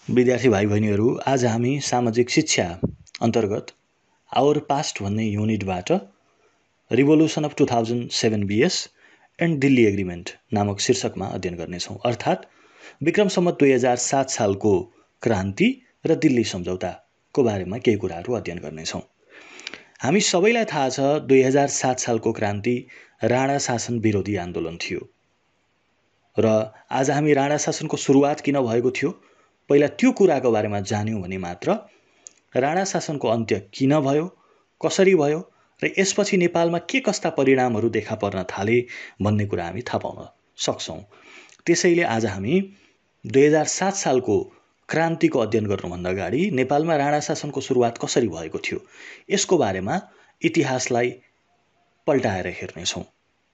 विद्यार्थी भाइ बहिनीहरू, आज हामी सामाजिक शिक्षा अन्तर्गत आवर पास्ट भन्ने युनिटबाट revolution of 2007 BS and Delhi agreement नामक शीर्षकमा अध्ययन गर्नेछौँ। अर्थात् विक्रम सम्वत 2007 सालको क्रान्ति र दिल्ली सम्झौताको बारेमा केही कुराहरू अध्ययन गर्नेछौँ। हामी सबैलाई थाहा छ 2007 सालको क्रान्ति राणा शासन विरोधी आन्दोलन थियो र आज हामी राणा शासनको सुरुवात किन भएको थियो पहिला त्यो कुराको बारेमा जान्यौँ भने मात्र राणा शासनको अन्त्य किन भयो, कसरी भयो र यसपछि नेपालमा के कस्ता परिणामहरू देखा पर्न थाले भन्ने कुरा हामी थाहा पाउन सक्छौँ। त्यसैले आज हामी 2007 सालको क्रान्तिको अध्ययन गर्नुभन्दा अगाडि नेपालमा राणा शासनको सुरुवात कसरी भएको थियो यसको बारेमा इतिहासलाई पल्टाएर हेर्नेछौँ।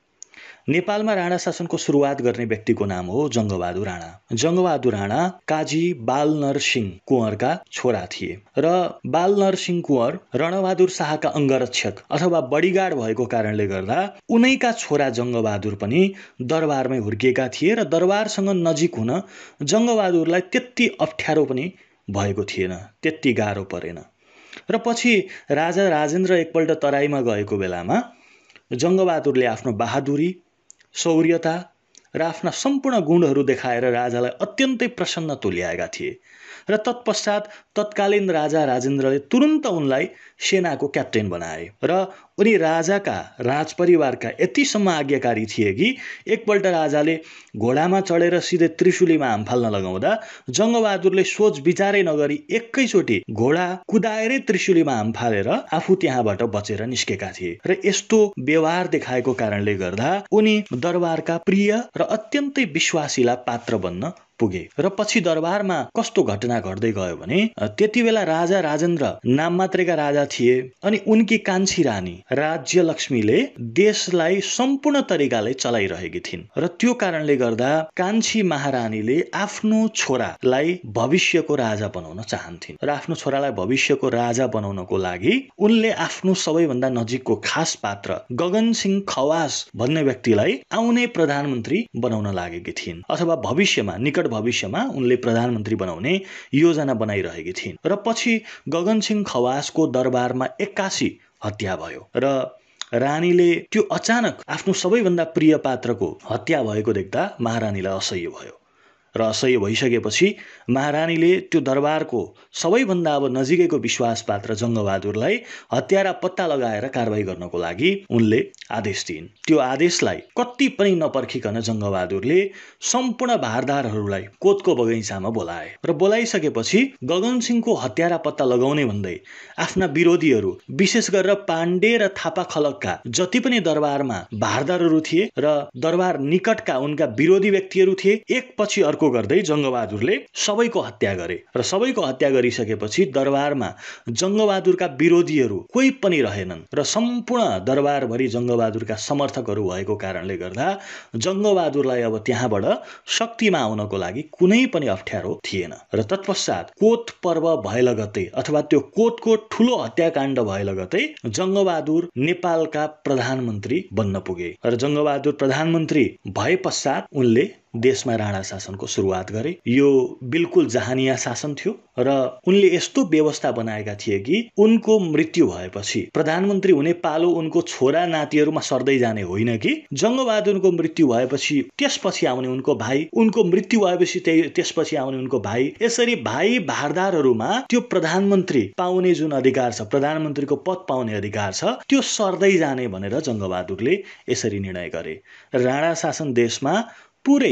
नेपालमा राणा शासनको सुरुवात गर्ने व्यक्तिको नाम हो जङ्गबहादुर राणा। जङ्गबहादुर राणा काजी बालनरसिंह कुँवरका छोरा थिए र बालनरसिंह कुँवर रणबहादुर शाहका अंगरक्षक अथवा बडीगार्ड भएको कारणले गर्दा उनैका छोरा जङ्गबहादुर पनि दरबारमै हुर्किएका थिए र दरबारसँग नजिक हुन जङ्गबहादुरलाई त्यति अप्ठ्यारो पनि भएको थिएन, त्यति गाह्रो परेन। र पछि राजा राजेन्द्र एकपल्ट तराईमा गएको बेलामा जङ्गबहादुरले आफ्नो बहादुरी, शौर्यता र आफ्ना सम्पूर्ण गुणहरू देखाएर राजालाई अत्यन्तै प्रसन्न तुल्याएका थिए र तत्पश्चात तत्कालीन राजा राजेन्द्रले तुरुन्त उनलाई सेनाको क्याप्टेन बनाए र उनी राजाका राजपरिवारका यतिसम्म आज्ञाकारी थिए कि एकपल्ट राजाले घोडामा चढेर सिधै त्रिशुलीमा हाम फाल्न लगाउँदा जङ्गबहादुरले सोच विचारै नगरी एकैचोटि घोडा कुदाएरै त्रिशुलीमा हाम फालेर आफू त्यहाँबाट बचेर निस्केका थिए र यस्तो व्यवहार देखाएको कारणले गर्दा उनी दरबारका प्रिय र अत्यन्तै विश्वासिला पात्र बन्न पुगे। र पछि दरबारमा कस्तो घटना घट्दै गयो भने त्यति बेला राजा राजेन्द्र नाम मात्रेका राजा थिए अनि उनकी कान्छी रानी राज्यलक्ष्मीले देशलाई सम्पूर्ण तरिकाले चलाइरहेकी थिइन् र त्यो कारणले गर्दा कान्छी महारानीले आफ्नो छोरालाई भविष्यको राजा बनाउन चाहन्थिन् र आफ्नो छोरालाई भविष्यको राजा बनाउनको लागि उनले आफ्नो सबैभन्दा नजिकको खास पात्र गगनसिंह खवास भन्ने व्यक्तिलाई आउने प्रधानमन्त्री बनाउन लागेकी थिइन् अथवा भविष्यमा निकट भविष्यमा उनले प्रधानमन्त्री बनाउने योजना बनाइरहेकी थिइन् र पछि गगनसिंह खवासको दरबारमा 81 हत्या भयो र रानीले त्यो अचानक आफ्नो सबैभन्दा प्रिय पात्रको हत्या भएको देख्दा महारानीलाई असह्य भयो र असह्य भइसकेपछि महारानीले त्यो दरबारको सबैभन्दा अब नजिकैको विश्वास पात्र जङ्गबहादुरलाई हत्यारा पत्ता लगाएर कारबाही गर्नको लागि उनले आदेश दिइन्। त्यो आदेशलाई कति पनि नपर्खिकन जङ्गबहादुरले सम्पूर्ण भारदारहरूलाई कोतको बगैँचामा बोलाए र बोलाइसकेपछि गगनसिंहको हत्यारा पत्ता लगाउने भन्दै आफ्ना विरोधीहरू विशेष गरेर पाण्डे र थापा खलकका जति पनि दरबारमा भारदारहरू थिए र दरबार निकटका उनका विरोधी व्यक्तिहरू थिए एकपछि अर्को गर्दै जङ्गबहादुरले सबैको हत्या गरे र सबैको हत्या गरिसकेपछि दरबारमा जङ्गबहादुरका विरोधीहरू कोही पनि रहेनन् र सम्पूर्ण दरबारभरि जङ्गबहादुरका समर्थकहरू भएको कारणले गर्दा जङ्गबहादुरलाई अब त्यहाँबाट शक्तिमा आउनको लागि कुनै पनि अप्ठ्यारो थिएन र तत्पश्चात कोत पर्व भए लगतै अथवा त्यो कोतको ठुलो हत्याकाण्ड भए लगतै जङ्गबहादुर नेपालका प्रधानमन्त्री बन्न पुगे र जङ्गबहादुर प्रधानमन्त्री भए पश्चात उनले देशमा राणा शासनको सुरुवात गरे। यो बिल्कुल जहानिया शासन थियो र उनले यस्तो व्यवस्था बनाएका थिए कि उनको मृत्यु भएपछि प्रधानमन्त्री हुने पालो उनको छोरा नातिहरूमा सर्दै जाने होइन कि जङ्गबहादुरको मृत्यु भएपछि त्यसपछि आउने उनको भाइ, उनको मृत्यु भएपछि त्यसपछि आउने उनको भाइ, यसरी भाइ भारदारहरूमा त्यो प्रधानमन्त्री पाउने जुन अधिकार छ, प्रधानमन्त्रीको पद पाउने अधिकार छ, त्यो सर्दै जाने भनेर जङ्गबहादुरले यसरी निर्णय गरे। राणा शासन देशमा पुरै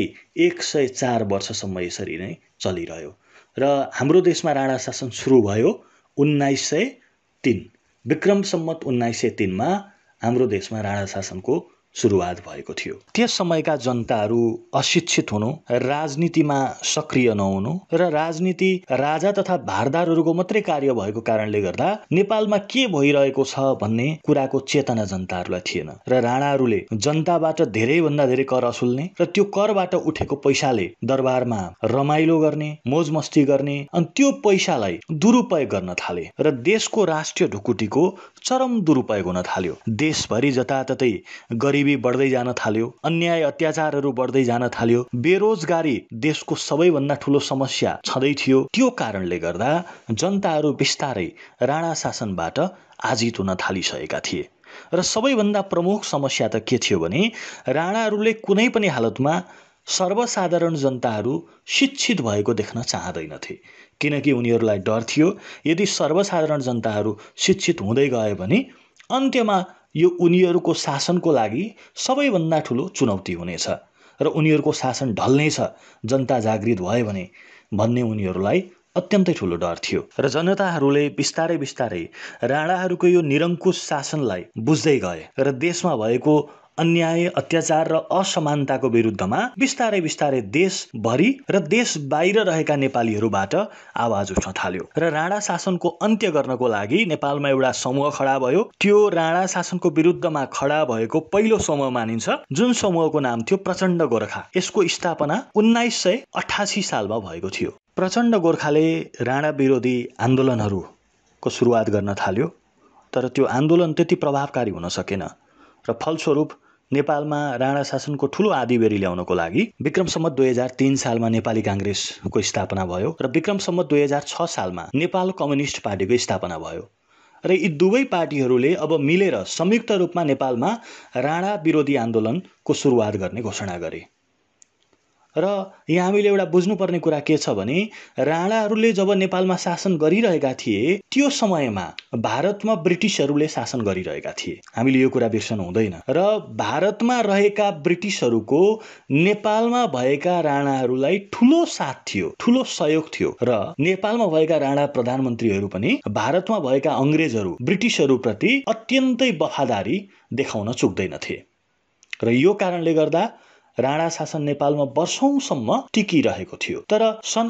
104 वर्षसम्म यसरी नै चलिरह्यो र हाम्रो देशमा राणा शासन सुरु भयो 1903 विक्रम सम्वत 1903 मा हाम्रो देशमा राणा शासनको सुरुवात भएको थियो। त्यस समयका जनताहरू अशिक्षित हुनु, राजनीतिमा सक्रिय नहुनु र राजनीति राजा तथा भारदारहरूको मात्रै कार्य भएको कारणले गर्दा नेपालमा के भइरहेको छ भन्ने कुराको चेतना जनताहरूलाई थिएन र राणाहरूले जनताबाट धेरैभन्दा धेरै कर असुल्ने र त्यो करबाट उठेको पैसाले दरबारमा रमाइलो गर्ने, मोजमस्ती गर्ने अनि त्यो पैसालाई दुरुपयोग गर्न थाले र देशको राष्ट्रिय ढुकुटीको चरम दुरुपयोग हुन थाल्यो। देशभरि जताततै गरिबी गरिबी बढ्दै जान थाल्यो, अन्याय अत्याचारहरू बढ्दै जान थाल्यो, बेरोजगारी देशको सबैभन्दा ठूलो समस्या छँदै थियो। त्यो कारणले गर्दा जनताहरू बिस्तारै राणा शासनबाट आजित हुन थालिसकेका थिए। र सबैभन्दा प्रमुख समस्या त के थियो भने राणाहरूले कुनै पनि हालतमा सर्वसाधारण जनताहरू शिक्षित भएको देख्न चाहँदैनथे, किनकि उनीहरूलाई डर थियो यदि सर्वसाधारण जनताहरू शिक्षित हुँदै गए भने अन्त्यमा यो उनीहरूको शासनको लागि सबैभन्दा ठुलो चुनौती हुनेछ र उनीहरूको शासन ढल्नेछ जनता जागृत भयो भने भन्ने उनीहरूलाई अत्यन्तै ठुलो डर थियो। र जनताहरूले बिस्तारै बिस्तारै राणाहरूको यो निरङ्कुश शासनलाई बुझ्दै गए र देशमा भएको अन्याय अत्याचार र असमानताको विरुद्धमा बिस्तारै बिस्तारै देशभरि र देश बाहिर रहेका नेपालीहरूबाट आवाज उठ्न थाल्यो। र राणा शासनको अन्त्य गर्नको लागि नेपालमा एउटा समूह खडा भयो। त्यो राणा शासनको विरुद्धमा खडा भएको पहिलो समूह मानिन्छ, जुन समूहको नाम थियो प्रचण्ड गोर्खा। यसको स्थापना 1988 सालमा भएको थियो। प्रचण्ड गोर्खाले राणा विरोधी आन्दोलनहरूको सुरुवात गर्न थाल्यो, तर त्यो आन्दोलन त्यति प्रभावकारी हुन सकेन र फलस्वरूप नेपालमा राणा शासनको ठूलो आँधीबेहरी ल्याउनको लागि विक्रम सम्वत 2003 सालमा नेपाली काङ्ग्रेसको स्थापना भयो र विक्रम सम्वत 2006 सालमा नेपाल कम्युनिस्ट पार्टीको स्थापना भयो। र यी दुवै पार्टीहरूले अब मिलेर संयुक्त रूपमा नेपालमा राणा विरोधी आन्दोलनको सुरुवात गर्ने घोषणा गरे। र यहाँ हामीले एउटा बुझ्नुपर्ने कुरा के छ भने राणाहरूले जब नेपालमा शासन गरिरहेका थिए त्यो समयमा भारतमा ब्रिटिसहरूले शासन गरिरहेका थिए। हामीले यो कुरा बिर्सनु हुँदैन। र भारतमा रहेका ब्रिटिसहरूको नेपालमा भएका राणाहरूलाई ठूलो साथ थियो, ठूलो सहयोग थियो र नेपालमा भएका राणा प्रधानमन्त्रीहरू पनि भारतमा भएका अङ्ग्रेजहरू ब्रिटिसहरूप्रति अत्यन्तै वफादारी देखाउन चुक्दैनथे। र यो कारणले गर्दा राणा शासन नेपालमा वर्षौंसम्म टिकिरहेको थियो। तर सन्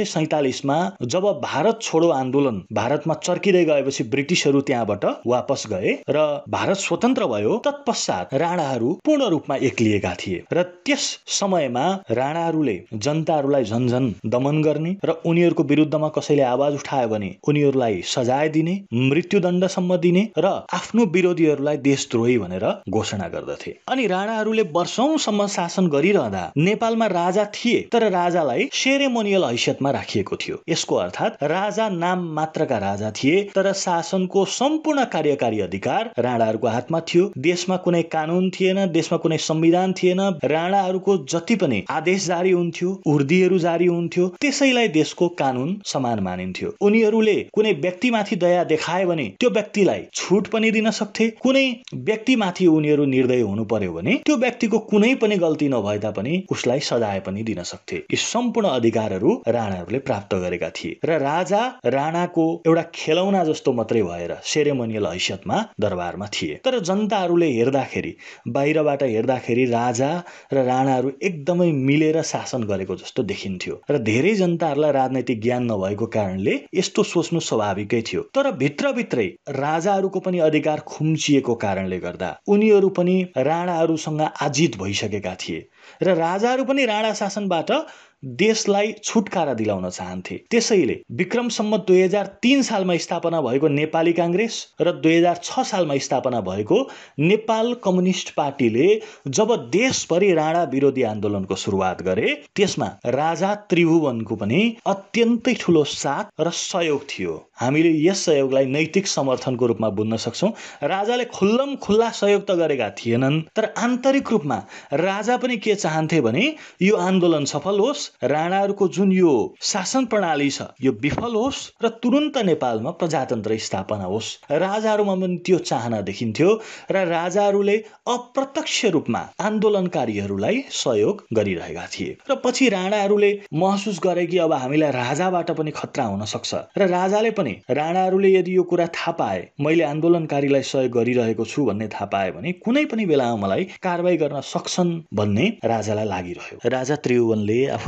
1947मा जब भारत छोडो आन्दोलन भारतमा चर्किँदै गएपछि ब्रिटिसहरू त्यहाँबाट वापस गए र भारत स्वतन्त्र भयो, तत्पश्चात राणाहरू पूर्ण रूपमा एक्लिएका थिए र त्यस समयमा राणाहरूले जनताहरूलाई झन्झन दमन गर्ने र उनीहरूको विरुद्धमा कसैले आवाज उठायो भने उनीहरूलाई सजाय दिने, मृत्युदण्डसम्म दिने र आफ्नो विरोधीहरूलाई देशद्रोही भनेर घोषणा गर्दथे। अनि राणाहरूले वर्षौंसम्म शासन गरिरहँदा नेपालमा राजा थिए, तर राजालाई सेरेमोनियल हैसियतमा राखिएको थियो। यसको अर्थात् राजा नाम मात्रका राजा थिए, तर शासनको सम्पूर्ण कार्यकारी अधिकार राणाहरूको हातमा थियो। देशमा कुनै कानून थिएन, देशमा कुनै संविधान थिएन। राणाहरूको जति पनि आदेश जारी हुन्थ्यो, उर्दीहरू जारी हुन्थ्यो, त्यसैलाई देशको कानून समान मानिन्थ्यो। उनीहरूले कुनै व्यक्तिमाथि दया देखाए भने त्यो व्यक्तिलाई छुट पनि दिन सक्थे। कुनै व्यक्तिमाथि उनीहरू निर्दय हुनु पर्यो भने त्यो व्यक्तिको कुनै पनि गल्ती नभए तापनि उसलाई सजाय पनि दिन सक्थे। यी सम्पूर्ण अधिकारहरू राणाहरूले प्राप्त गरेका थिए र राजा राणाको एउटा खेलौना जस्तो मात्रै भएर सेरेमोनियल हैसियतमा दरबारमा थिए। तर जनताहरूले हेर्दाखेरि, बाहिरबाट हेर्दाखेरि राजा र राणाहरू एकदमै मिलेर शासन गरेको जस्तो देखिन्थ्यो र धेरै जनताहरूलाई राजनैतिक ज्ञान नभएको कारणले यस्तो सोच्नु स्वाभाविकै थियो। तर भित्रभित्रै राजाहरूको पनि अधिकार खुम्चिएको कारणले गर्दा उनीहरू पनि राणाहरूसँग आजित भइसकेका थिए र राजाहरू पनि राणा शासनबाट देशलाई छुटकारा दिलाउन चाहन्थे। त्यसैले विक्रम सम्वत 2003 सालमा स्थापना भएको नेपाली काङ्ग्रेस र 2006 सालमा स्थापना भएको नेपाल कम्युनिस्ट पार्टीले जब देशभरि राणा विरोधी आन्दोलनको सुरुवात गरे, त्यसमा राजा त्रिभुवनको पनि अत्यन्तै ठूलो साथ र सहयोग थियो। हामीले यस सहयोगलाई नैतिक समर्थनको रूपमा बुझ्न सक्छौं। राजाले खुल्लम खुल्ला सहयोग त गरेका थिएनन्, तर आन्तरिक रूपमा राजा पनि के चाहन्थे भने यो आन्दोलन सफल होस्, राणाहरूको जुन यो शासन प्रणाली छ यो विफल होस् र तुरुन्त नेपालमा प्रजातन्त्र स्थापना होस्। राजाहरूमा पनि त्यो चाहना देखिन्थ्यो र राजाहरूले अप्रत्यक्ष रूपमा आन्दोलनकारीहरूलाई सहयोग गरिरहेका थिए। र पछि राणाहरूले महसुस गरे कि अब हामीलाई राजाबाट पनि खतरा हुन सक्छ र राजाले पनि राणाहरूले यदि यो कुरा थाहा पाए, मैले आन्दोलनकारीलाई सहयोग गरिरहेको छु भन्ने थाहा पाए भने कुनै पनि बेलामा मलाई कारबाही गर्न सक्छन् भन्ने राजालाई लागिरह्यो। राजा त्रिभुवनले आफूलाई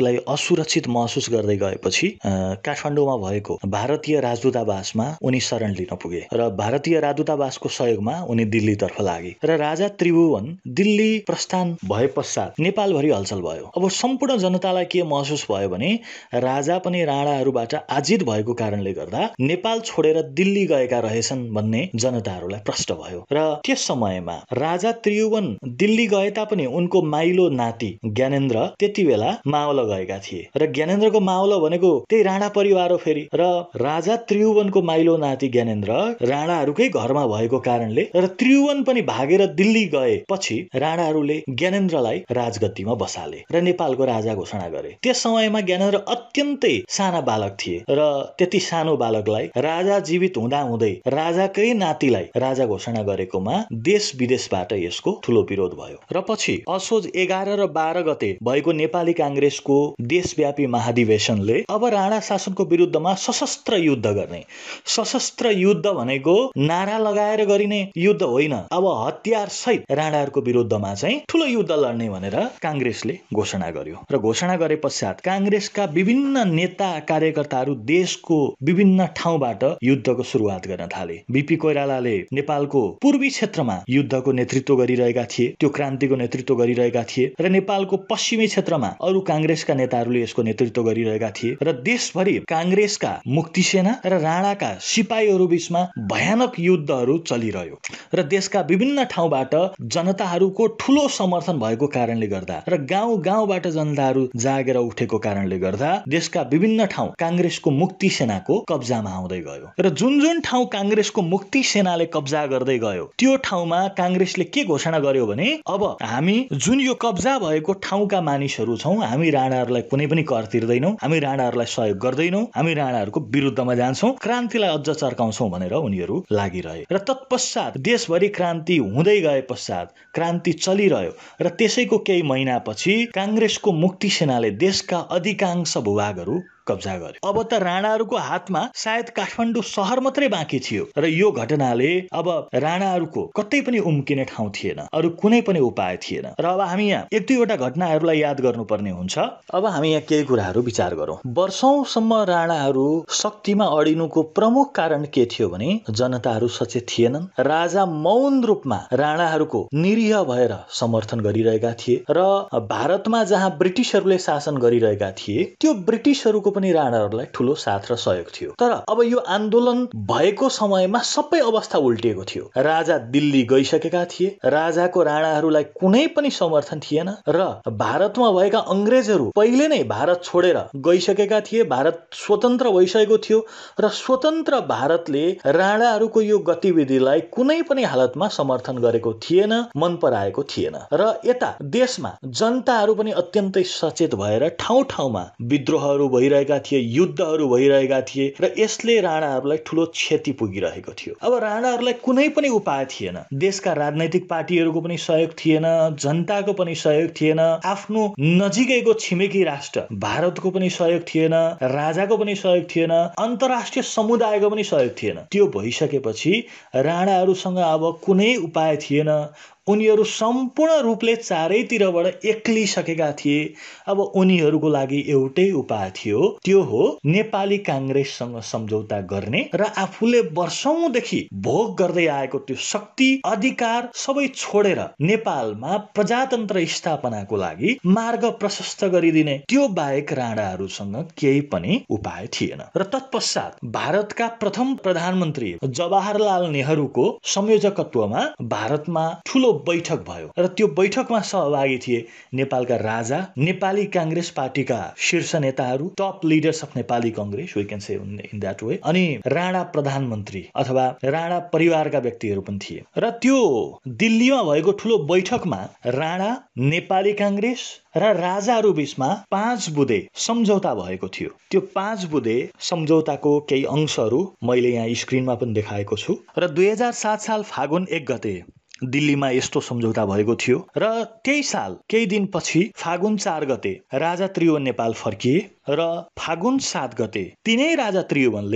आफूलाई असुरक्षित महसुस गर्दै गएपछि काठमाडौँमा भएको भारतीय राजदूतावासमा उनी शरण लिन पुगे र भारतीय राजदूतावासको सहयोगमा उनी दिल्लीतर्फ लागे र राजा त्रिभुवन दिल्ली प्रस्थान भए पश्चात नेपालभरि हलचल भयो। अब सम्पूर्ण जनतालाई के महसुस भयो भने राजा पनि राणाहरूबाट आजित भएको कारणले गर्दा नेपाल छोडेर दिल्ली गएका रहेछन् भन्ने जनताहरूलाई प्रष्ट भयो र त्यस समयमा राजा त्रिभुवन दिल्ली गए तापनि उनको माइलो नाति ज्ञानेन्द्र त्यति बेला मावल गएका थिए र ज्ञानेन्द्रको मावल भनेको त्यही राणा परिवार हो फेरि र राजा त्रिभुवनको माइलो नाति ज्ञानेन्द्र राणाहरूकै घरमा भएको कारणले र त्रिभुवन पनि भागेर दिल्ली गए पछि राणाहरूले ज्ञानेन्द्रलाई राजगद्दीमा बसाले र नेपालको राजा घोषणा गरे। त्यस समयमा ज्ञानेन्द्र अत्यन्तै साना बालक थिए र त्यति सानो बालकलाई राजा जीवित हुँदा हुँदै राजाकै नातिलाई राजा घोषणा गरेकोमा देश विदेशबाट यसको ठूलो विरोध भयो र पछि असोज 11 र 12 गते भएको नेपाली कांग्रेसको देशव्यापी महाधिवेशनले अब राणा शासनको विरुद्धमा सशस्त्र युद्ध गर्ने, सशस्त्र युद्ध भनेको नारा लगाएर गरिने युद्ध होइन, अब हतियार सहित राणाहरूको विरुद्धमा चाहिँ ठूलो युद्ध लड्ने भनेर कांग्रेसले घोषणा गर्यो र घोषणा गरे पश्चात कांग्रेसका विभिन्न नेता कार्यकर्ताहरू देशको विभिन्न ठाउँबाट युद्धको सुरुवात गर्न थाले। बीपी कोइरालाले नेपालको पूर्वी क्षेत्रमा युद्धको नेतृत्व गरिरहेका थिए, त्यो क्रान्तिको नेतृत्व गरिरहेका थिए र नेपालको पश्चिमी क्षेत्रमा अरू कांग्रेसका नेताहरूले यसको नेतृत्व गरिरहेका थिए र देशभरि कांग्रेसका मुक्ति सेना र राणाका सिपाहीहरू बीचमा भयानक युद्धहरू चलिरह्यो र देशका विभिन्न ठाउँबाट जनताहरूको ठूलो समर्थन भएको कारणले गर्दा र गाउँ गाउँबाट जनताहरू जागेर उठेको कारणले गर्दा देशका विभिन्न ठाउँ कांग्रेसको मुक्ति सेनाको कब्जामा आउँदै गयो र जुन जुन ठाउँ कांग्रेसको मुक्ति सेनाले कब्जा गर्दै गयो त्यो ठाउँमा कांग्रेसले के घोषणा गर्यो भने अब हामी जुन यो कब्जा भएको ठाउँका मानिसहरू छौं, हामी राणाहरूलाई कुनै पनि कर तिर्दैनौं, हामी राणाहरूलाई सहयोग गर्दैनौं, हामी राणाहरूको विरुद्धमा जान्छौं, क्रान्तिलाई अझ चर्काउँछौं भनेर उनीहरू लागिरहे र तत्पश्चात देशभरि क्रान्ति हुँदै गए पश्चात क्रान्ति चलिरह्यो र त्यसैको केही महिनापछि कांग्रेसको मुक्ति सेनाले देशका अधिकांश भूभागहरू कब्जा गर्यो। अब त राणाहरूको हातमा सायद काठमाडौँ शहर मात्रै बाँकी थियो र यो घटनाले अब राणाहरूको कतै पनि उम्किने ठाउँ थिएन, अरू कुनै पनि उपाय थिएन र अब हामी यहाँ एक दुईवटा घटनाहरूलाई याद गर्नुपर्ने हुन्छ। अब हामी यहाँ केही कुराहरू विचार गरौँ। वर्षौंसम्म राणाहरू शक्तिमा अडिनुको प्रमुख कारण के थियो भने जनताहरू सचेत थिएनन्, राजा मौन रूपमा राणाहरूको निरीह भएर समर्थन गरिरहेका थिए र भारतमा जहाँ ब्रिटिसहरूले शासन गरिरहेका थिए त्यो ब्रिटिसहरूको पनि राणाहरूलाई ठूलो साथ र सहयोग थियो। तर अब यो आन्दोलन भएको समयमा सबै अवस्था उल्टिएको थियो। राजा दिल्ली गइसकेका थिए, राजाको राणाहरूलाई कुनै पनि समर्थन थिएन र भारतमा भएका अंग्रेजहरू पहिले नै भारत छोडेर गइसकेका थिए, भारत स्वतन्त्र भइसकेको थियो र स्वतन्त्र भारतले राणाहरूको यो गतिविधिलाई कुनै पनि हालतमा समर्थन गरेको थिएन, मन पराएको थिएन र यता देशमा जनताहरू पनि अत्यन्तै सचेत भएर ठाउँ ठाउँमा विद्रोहहरू भइरहेका थिए, युद्धहरू भइरहेका थिए र यसले राणाहरूलाई ठूलो क्षति पुगिरहेको थियो। अब राणाहरूलाई कुनै पनि उपाय थिएन, देशका राजनैतिक पार्टीहरूको पनि सहयोग थिएन, जनताको पनि सहयोग थिएन, आफ्नो नजिकैको छिमेकी राष्ट्र भारतको पनि सहयोग थिएन, राजाको पनि सहयोग थिएन, अन्तर्राष्ट्रिय समुदायको पनि सहयोग थिएन। त्यो भइसकेपछि राणाहरूसँग अब कुनै उपाय थिएन, उनीहरू सम्पूर्ण रूपले चारैतिरबाट एक्लिसकेका थिए। अब उनीहरूको लागि एउटै उपाय थियो, त्यो हो नेपाली कांग्रेससँग सम्झौता गर्ने र आफूले वर्षौंदेखि भोग गर्दै आएको त्यो शक्ति अधिकार सबै छोडेर नेपालमा प्रजातन्त्र स्थापनाको लागि मार्ग प्रशस्त गरिदिने। त्यो बाहेक राणाहरूसँग केही पनि उपाय थिएन र तत्पश्चात भारतका प्रथम प्रधानमन्त्री जवाहरलाल नेहरूको संयोजकत्वमा भारतमा ठूलो बैठक भयो र त्यो बैठकमा सहभागी थिए नेपालका राजा, नेपाली कांग्रेस पार्टीका शीर्ष नेताहरू, top leaders of Nepali Congress, we can say in that way, अनि राणा प्रधानमन्त्री अथवा राणा परिवारका व्यक्तिहरू पनि थिए र त्यो दिल्लीमा भएको ठूलो बैठकमा राणा, नेपाली कांग्रेस र राजाहरू बीचमा 5 बुँदे सम्झौता भएको थियो। त्यो 5 बुँदे सम्झौताको केही अंशहरू मैले यहाँ स्क्रिनमा पनि देखाएको छु र 2007 साल फागुन 1 गते दिल्लीमा यस्तो सम्झौता भएको थियो र त्यही साल केही दिन पछि फागुन 4 गते राजा त्रिभुवन नेपाल फर्किए र फागुन 7 गते तिनै राजा त्रिभुवनले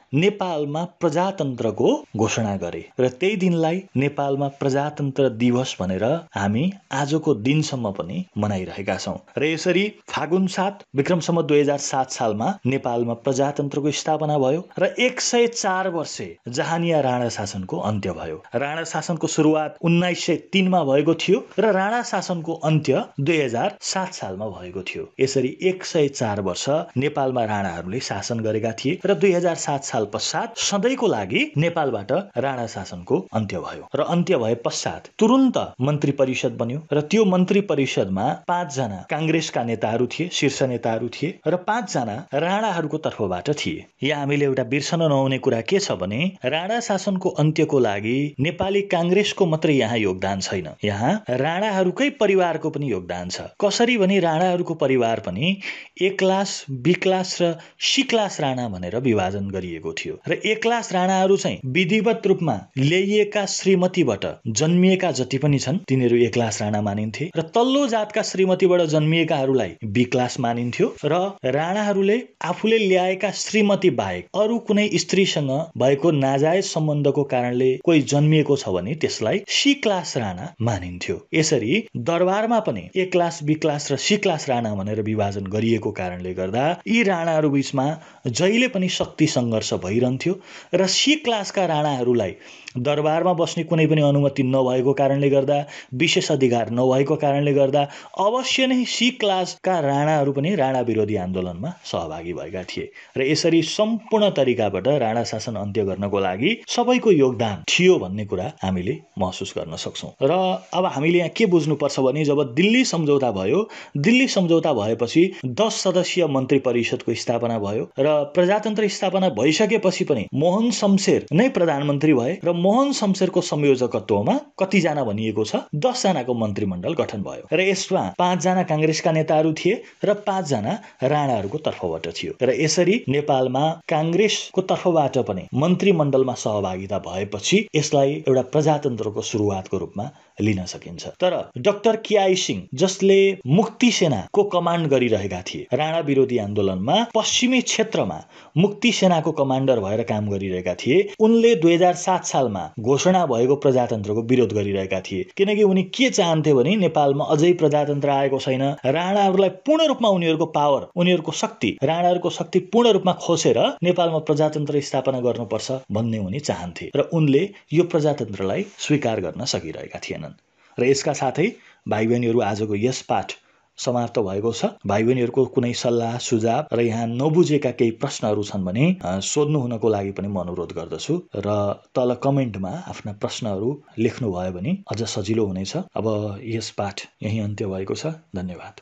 नेपालमा प्रजातन्त्रको घोषणा गरे र त्यही दिनलाई नेपालमा प्रजातन्त्र दिवस भनेर हामी आजको दिनसम्म पनि मनाइरहेका छौँ। र यसरी फागुन 7 विक्रम सम्वत 2007 सालमा नेपालमा प्रजातन्त्रको स्थापना भयो र 104 वर्षे जहानिया राणा शासनको अन्त्य भयो। राणा शासनको सुरुवात 1903 मा भएको थियो र राणा शासनको अन्त्य 2007 सालमा भएको थियो। यसरी 104 वर्ष नेपालमा राणाहरूले शासन गरेका थिए र 2007 साल पश्चात सधैँको लागि नेपालबाट राणा शासनको अन्त्य भयो र अन्त्य भए पश्चात तुरुन्त मन्त्री परिषद बन्यो र त्यो मन्त्री परिषदमा 5 जना कांग्रेसका नेताहरू थिए, शीर्ष नेताहरू थिए र 5 जना राणाहरूको तर्फबाट थिए। यहाँ हामीले एउटा बिर्सन नहुने कुरा के छ भने राणा शासनको अन्त्यको लागि नेपाली कांग्रेसको मात्रै यहाँ योगदान छैन, यहाँ राणाहरूकै परिवारको पनि योगदान छ। कसरी भने राणाहरूको परिवार पनि ए क्लास, बी क्लास र सी क्लास राणा भनेर विभाजन गरिएको थियो र ए क्लास राणाहरू चाहिँ विधिवत रूपमा ल्याइएका श्रीमतीबाट जन्मिएका जति पनि छन् तिनीहरू ए क्लास राणा मानिन्थे र तल्लो जातका श्रीमतीबाट जन्मिएकाहरूलाई बी क्लास मानिन्थ्यो र राणाहरूले आफूले ल्याएका श्रीमती बाहेक अरू कुनै स्त्रीसँग भएको नाजायज सम्बन्धको कारणले कोही जन्मिएको छ भने त्यसलाई सी क्लास राणा मानिन्थ्यो। यसरी दरबारमा पनि ए क्लास, बी क्लास र सी क्लास राणा भनेर विभाजन गरिएको कारणले गर्दा यी राणाहरू बीचमा जहिले पनि शक्ति सङ्घर्ष भइरहन्थ्यो र सी क्लासका राणाहरूलाई दरबारमा बस्ने कुनै पनि अनुमति नभएको कारणले गर्दा, विशेष अधिकार नभएको कारणले गर्दा अवश्य नै सी क्लासका राणाहरू पनि राणा विरोधी आन्दोलनमा सहभागी भएका थिए र यसरी सम्पूर्ण तरिकाबाट राणा शासन अन्त्य गर्नको लागि सबैको योगदान थियो भन्ने कुरा हामीले महसुस गर्न सक्छौँ। र अब हामीले यहाँ के बुझ्नुपर्छ भने जब दिल्ली सम्झौता भयो, दिल्ली सम्झौता भएपछि 10 सदस्यीय मन्त्री परिषदको स्थापना भयो र प्रजातन्त्र स्थापना भइसकेपछि पनि मोहन शमशेर नै प्रधानमन्त्री भए र मोहन शमशेरको संयोजकत्वमा कतिजना भनिएको छ 10 जनाको मन्त्रीमण्डल गठन भयो र यसमा 5 जना कांग्रेसका नेताहरू थिए र 5 जना राणाहरूको तर्फबाट थियो र यसरी नेपालमा कांग्रेसको तर्फबाट पनि मन्त्रीमण्डलमा सहभागिता भएपछि यसलाई एउटा प्रजातन्त्रको सुरुवातको रूपमा लिन सकिन्छ। तर डाक्टर केआई सिंह जसले मुक्ति सेनाको कमान्ड गरिरहेका थिए, राणा विरोधी आन्दोलनमा पश्चिमी क्षेत्रमा मुक्ति सेनाको कमान्डर भएर काम गरिरहेका थिए, उनले 2007 सालमा घोषणा भएको प्रजातन्त्रको विरोध गरिरहेका थिए किनकि उनी के चाहन्थे भने नेपालमा अझै प्रजातन्त्र आएको छैन, राणाहरूलाई पूर्ण रूपमा उनीहरूको पावर, उनीहरूको शक्ति, राणाहरूको शक्ति पूर्ण रूपमा खोसेर नेपालमा प्रजातन्त्र स्थापना गर्नुपर्छ भन्ने उनी चाहन्थे र उनले यो प्रजातन्त्रलाई स्वीकार गर्न सकिरहेका थिएनन्। र यसका साथै भाइ बहिनीहरू आजको यस पाठ समाप्त भएको छ। भाइ बहिनीहरूको कुनै सल्लाह सुझाव र यहाँ नबुझेका केही प्रश्नहरू छन् भने सोध्नु हुनको लागि पनि म अनुरोध गर्दछु र तल कमेन्टमा आफ्ना प्रश्नहरू लेख्नु भयो भने अझ सजिलो हुनेछ। अब यस पाठ यही अन्त्य भएको छ। धन्यवाद।